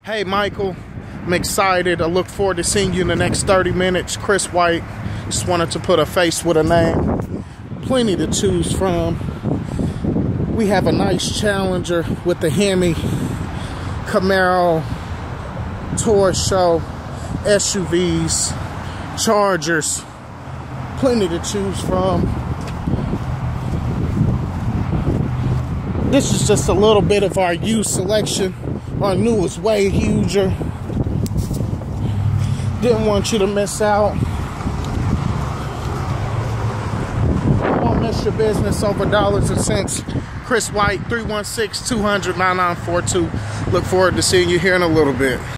Hey, Michael, I'm excited. I look forward to seeing you in the next 30 minutes. Chris White, just wanted to put a face with a name. Plenty to choose from. We have a nice Challenger with the Hemi, Camaro, Taurus Show, SUVs, Chargers. Plenty to choose from. This is just a little bit of our used selection. Our new is way huger. Didn't want you to miss out. Won't miss your business over dollars and cents. Chris White, 316-200-9942. Look forward to seeing you here in a little bit.